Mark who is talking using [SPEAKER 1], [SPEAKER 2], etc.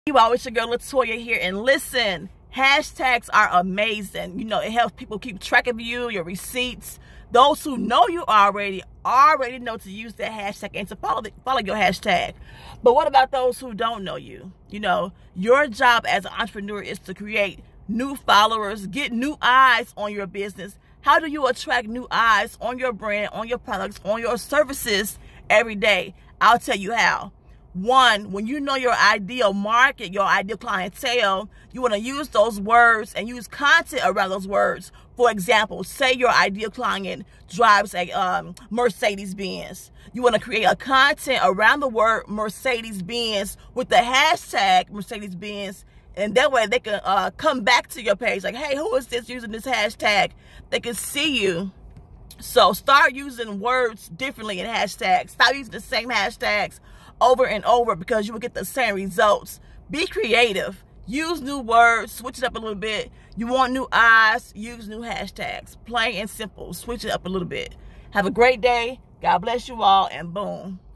[SPEAKER 1] You always your girl Latoya here, and listen, hashtags are amazing. You know, it helps people keep track of you, your receipts. Those who know you already know to use that hashtag and to follow your hashtag. But what about those who don't know you? You know, your job as an entrepreneur is to create new followers, get new eyes on your business. How do you attract new eyes on your brand, on your products, on your services every day? I'll tell you how. One, when you know your ideal market, your ideal clientele, you want to use those words and use content around those words. For example, say your ideal client drives a Mercedes-Benz. You want to create a content around the word Mercedes-Benz with the hashtag Mercedes-Benz, and that way they can come back to your page like, hey, who is this using this hashtag? They can see you. So start using words differently in hashtags. Stop using the same hashtags over and over, because you will get the same results. Be creative. Use new words. Switch it up a little bit. You want new eyes? Use new hashtags. Plain and simple. Switch it up a little bit. Have a great day. God bless you all, and boom.